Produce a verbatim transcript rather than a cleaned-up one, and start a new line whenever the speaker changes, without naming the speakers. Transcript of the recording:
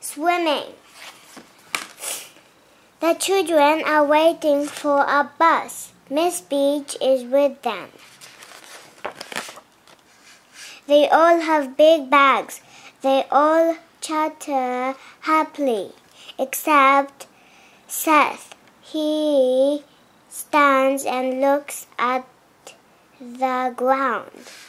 Swimming. The children are waiting for a bus. Miss Beach is with them. They all have big bags. They all chatter happily, except Seth. He stands and looks at the ground.